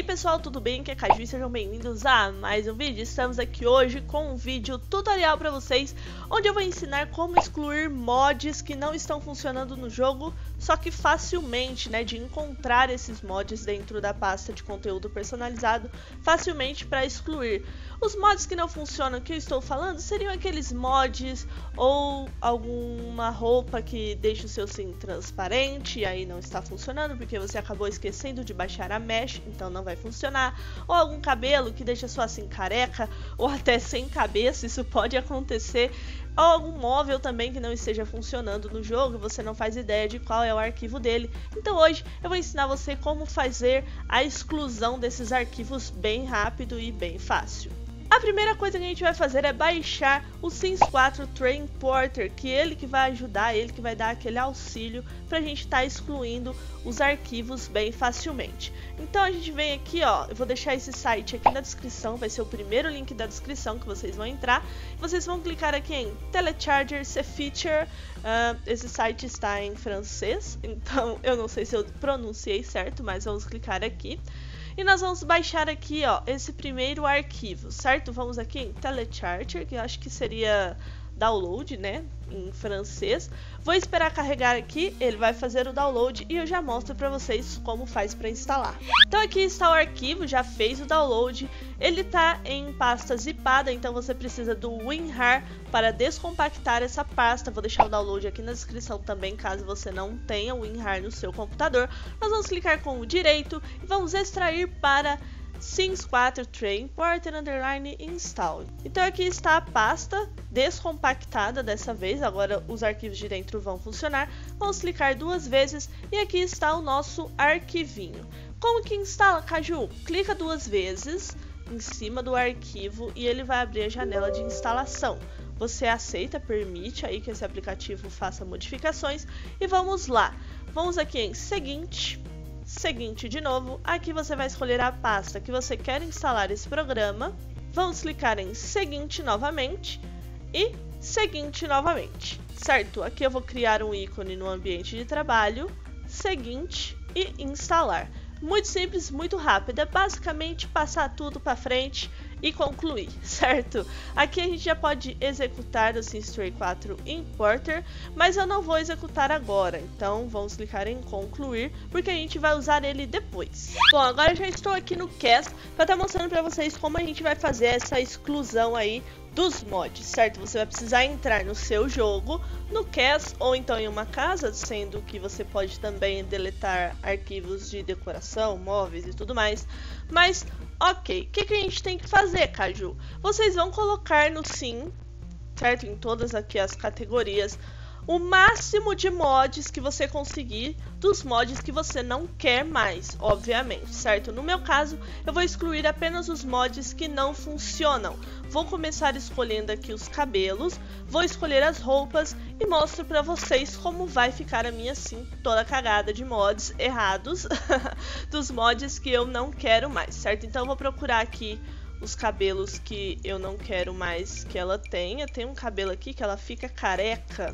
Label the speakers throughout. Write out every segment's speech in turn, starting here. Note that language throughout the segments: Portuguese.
Speaker 1: aí pessoal, tudo bem? Aqui é Caju e sejam bem-vindos a mais um vídeo. Estamos aqui hoje com um vídeo tutorial para vocês, onde eu vou ensinar como excluir mods que não estão funcionando no jogo, só que facilmente, né, de encontrar esses mods dentro da pasta de conteúdo personalizado, facilmente para excluir. Os mods que não funcionam que eu estou falando seriam aqueles mods ou alguma roupa que deixa o seu sim transparente e aí não está funcionando porque você acabou esquecendo de baixar a mesh, então não vai funcionar, ou algum cabelo que deixa sua sim careca ou até sem cabeça, isso pode acontecer, ou algum móvel também que não esteja funcionando no jogo e você não faz ideia de qual é o arquivo dele. Então hoje eu vou ensinar você como fazer a exclusão desses arquivos bem rápido e bem fácil. A primeira coisa que a gente vai fazer é baixar o Sims 4 Train Porter, que ele que vai ajudar, ele que vai dar aquele auxílio para a gente estar excluindo os arquivos bem facilmente. Então a gente vem aqui, ó, eu vou deixar esse site aqui na descrição, vai ser o primeiro link da descrição que vocês vão entrar. Vocês vão clicar aqui em Telecharger C Feature, esse site está em francês, então eu não sei se eu pronunciei certo, mas vamos clicar aqui. E nós vamos baixar aqui, ó, esse primeiro arquivo, certo? Vamos aqui em Telecharger, que eu acho que seria download, né, em francês. Vou esperar carregar aqui, ele vai fazer o download e eu já mostro para vocês como faz para instalar. Então aqui está o arquivo, já fez o download, ele tá em pasta zipada, então você precisa do WinRAR para descompactar essa pasta. Vou deixar o download aqui na descrição também, caso você não tenha o WinRAR no seu computador. Nós vamos clicar com o direito e vamos extrair para Sims 4 Train Porter Underline Install. Então aqui está a pasta descompactada dessa vez, agora os arquivos de dentro vão funcionar. Vamos clicar duas vezes e aqui está o nosso arquivinho. Como que instala, Caju? Clica duas vezes em cima do arquivo e ele vai abrir a janela de instalação. Você aceita, permite aí que esse aplicativo faça modificações e vamos lá. Vamos aqui em seguinte de novo, aqui você vai escolher a pasta que você quer instalar esse programa. Vamos clicar em seguinte novamente e seguinte novamente, certo? Aqui eu vou criar um ícone no ambiente de trabalho, seguinte e instalar. Muito simples, muito rápido, é basicamente passar tudo para frente e concluir, certo? Aqui a gente já pode executar o Sims 4 Importer, mas eu não vou executar agora, então vamos clicar em concluir, porque a gente vai usar ele depois. Bom, agora eu já estou aqui no Cast para estar mostrando para vocês como a gente vai fazer essa exclusão aí dos mods, certo? Você vai precisar entrar no seu jogo, no Cast ou então em uma casa, sendo que você pode também deletar arquivos de decoração, móveis e tudo mais. Mas, ok, o que a gente tem que fazer, Caju? Vocês vão colocar no Sim, certo? Em todas aqui as categorias, o máximo de mods que você conseguir, dos mods que você não quer mais, obviamente, certo? No meu caso, eu vou excluir apenas os mods que não funcionam. Vou começar escolhendo aqui os cabelos, vou escolher as roupas e mostro pra vocês como vai ficar a minha sim toda cagada de mods errados, dos mods que eu não quero mais, certo? Então eu vou procurar aqui os cabelos que eu não quero mais que ela tenha. Tem um cabelo aqui que ela fica careca.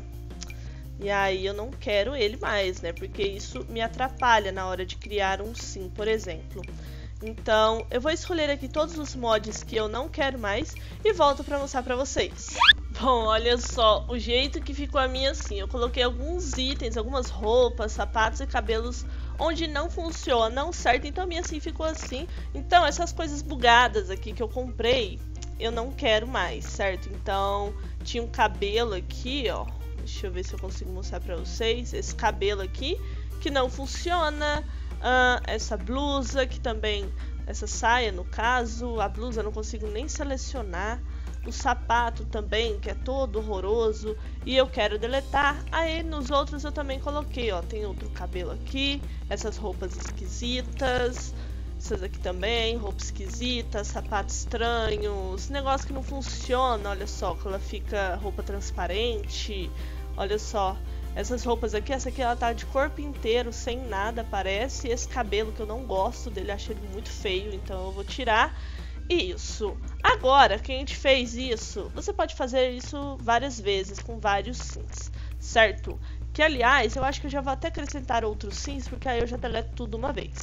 Speaker 1: E aí eu não quero ele mais, né? Porque isso me atrapalha na hora de criar um sim, por exemplo. Então eu vou escolher aqui todos os mods que eu não quero mais e volto para mostrar para vocês. Bom, olha só o jeito que ficou a minha sim. Eu coloquei alguns itens, algumas roupas, sapatos e cabelos onde não funcionam, certo? Então a minha sim ficou assim. Então essas coisas bugadas aqui que eu comprei, eu não quero mais, certo? Então tinha um cabelo aqui, ó. Deixa eu ver se eu consigo mostrar pra vocês. Esse cabelo aqui, que não funciona. Essa blusa, que também... Essa saia, no caso. A blusa eu não consigo nem selecionar. O sapato também, que é todo horroroso. E eu quero deletar. Aí nos outros eu também coloquei, ó. Tem outro cabelo aqui. Essas roupas esquisitas. Essas aqui também, roupa esquisita, sapato estranho, esse negócio que não funciona, olha só, que ela fica roupa transparente, olha só, essas roupas aqui, essa aqui ela tá de corpo inteiro, sem nada, parece, e esse cabelo que eu não gosto dele, acho ele muito feio, então eu vou tirar. Isso. Agora que a gente fez isso, você pode fazer isso várias vezes, com vários sims, certo? Que aliás, eu acho que eu já vou até acrescentar outros sims, porque aí eu já deleto tudo uma vez.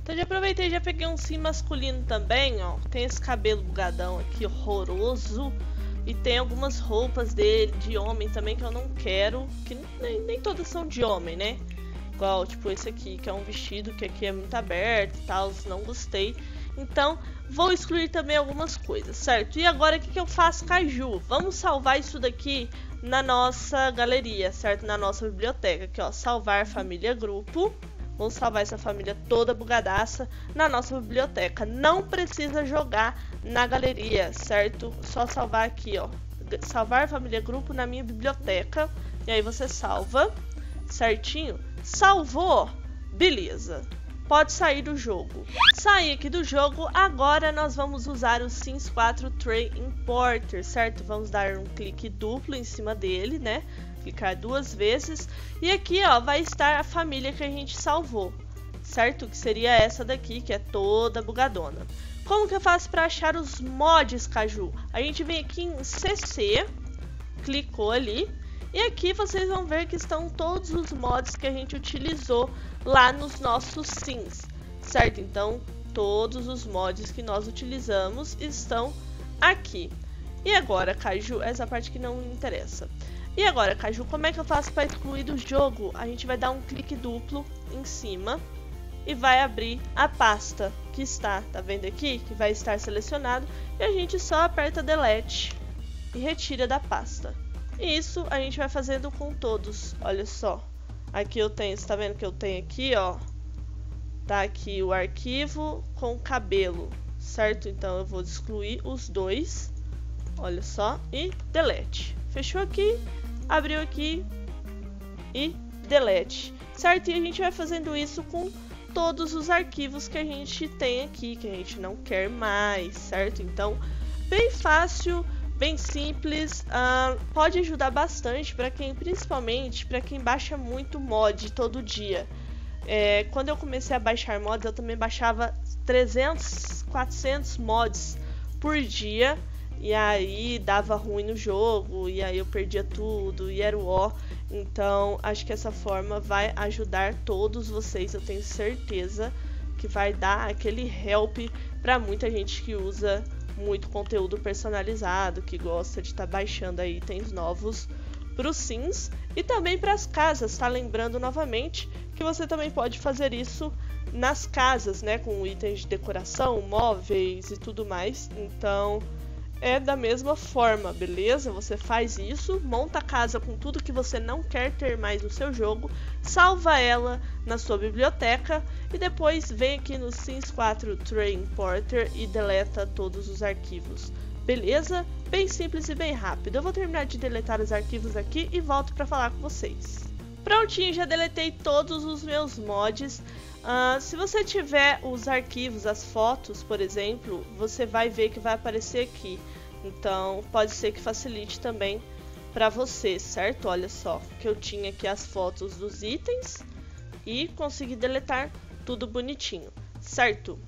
Speaker 1: Então já aproveitei e já peguei um sim masculino também, ó. Tem esse cabelo bugadão aqui, horroroso. E tem algumas roupas dele, de homem também, que eu não quero. Que nem todas são de homem, né? Igual, tipo, esse aqui, que é um vestido que aqui é muito aberto e tal, não gostei. Então, vou excluir também algumas coisas, certo? E agora, o que eu faço, Caju? Vamos salvar isso daqui na nossa galeria, certo? Na nossa biblioteca, aqui, ó, salvar família grupo. Vamos salvar essa família toda bugadaça na nossa biblioteca. Não precisa jogar na galeria, certo? Só salvar aqui, ó. Salvar família grupo na minha biblioteca. E aí você salva, certinho? Salvou? Beleza. Pode sair do jogo. Sair aqui do jogo, agora nós vamos usar o Sims 4 Tray Importer, certo? Vamos dar um clique duplo em cima dele, né? Clicar 2 vezes. E aqui, ó, vai estar a família que a gente salvou, certo? Que seria essa daqui, que é toda bugadona. Como que eu faço para achar os mods, Caju? A gente vem aqui em CC, clicou ali. E aqui vocês vão ver que estão todos os mods que a gente utilizou lá nos nossos Sims, certo? Então, todos os mods que nós utilizamos estão aqui. E agora, Caju, essa parte que não me interessa. E agora, Caju, como é que eu faço para excluir do jogo? A gente vai dar um clique duplo em cima e vai abrir a pasta que está, tá vendo aqui? Que vai estar selecionado. E a gente só aperta Delete e retira da pasta. E isso a gente vai fazendo com todos, olha só. Aqui eu tenho, você tá vendo que eu tenho aqui, ó. Tá aqui o arquivo com cabelo, certo? Então eu vou excluir os dois, olha só, e Delete. Fechou aqui, abriu aqui e Delete, certo? E a gente vai fazendo isso com todos os arquivos que a gente tem aqui, que a gente não quer mais, certo? Então, bem fácil, bem simples, pode ajudar bastante para quem, principalmente para quem baixa muito mod todo dia. Quando eu comecei a baixar mods, eu também baixava 300, 400 mods por dia. E aí dava ruim no jogo, e aí eu perdia tudo, e era o ó. Então, acho que essa forma vai ajudar todos vocês. Eu tenho certeza que vai dar aquele help para muita gente que usa muito conteúdo personalizado, que gosta de estar baixando aí itens novos para os Sims e também para as casas, tá? Lembrando novamente que você também pode fazer isso nas casas, né? Com itens de decoração, móveis e tudo mais. Então, é da mesma forma, beleza? Você faz isso, monta a casa com tudo que você não quer ter mais no seu jogo, salva ela na sua biblioteca e depois vem aqui no Sims 4 Tray Importer e deleta todos os arquivos. Beleza? Bem simples e bem rápido. Eu vou terminar de deletar os arquivos aqui e volto para falar com vocês. Prontinho, já deletei todos os meus mods. Se você tiver os arquivos, as fotos, por exemplo, você vai ver que vai aparecer aqui. Então, pode ser que facilite também para você, certo? Olha só, que eu tinha aqui as fotos dos itens e consegui deletar tudo bonitinho, certo?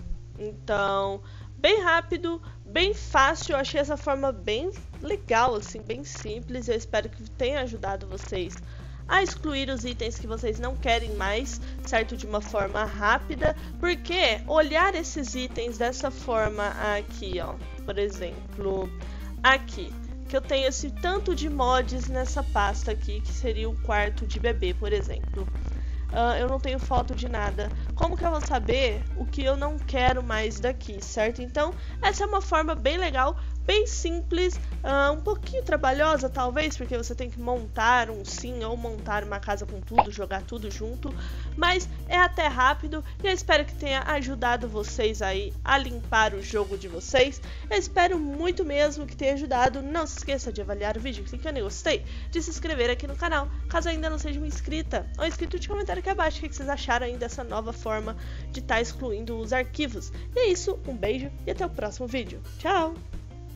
Speaker 1: Então, bem rápido, bem fácil. Eu achei essa forma bem legal, assim, bem simples. Eu espero que tenha ajudado vocês a excluir os itens que vocês não querem mais, certo? De uma forma rápida, porque olhar esses itens dessa forma aqui, ó, por exemplo, aqui, que eu tenho esse tanto de mods nessa pasta aqui, que seria o quarto de bebê, por exemplo. Eu não tenho foto de nada. Como que eu vou saber o que eu não quero mais daqui, certo? Então, essa é uma forma bem legal, bem simples, um pouquinho trabalhosa talvez, porque você tem que montar um sim ou montar uma casa com tudo, jogar tudo junto, mas é até rápido e eu espero que tenha ajudado vocês aí a limpar o jogo de vocês. Eu espero muito mesmo que tenha ajudado. Não se esqueça de avaliar o vídeo clicando em gostei, de se inscrever aqui no canal, caso ainda não seja uma inscrita, ou inscrito, de comentário aqui abaixo o que vocês acharam aí dessa nova forma de estar excluindo os arquivos. E é isso, um beijo e até o próximo vídeo. Tchau!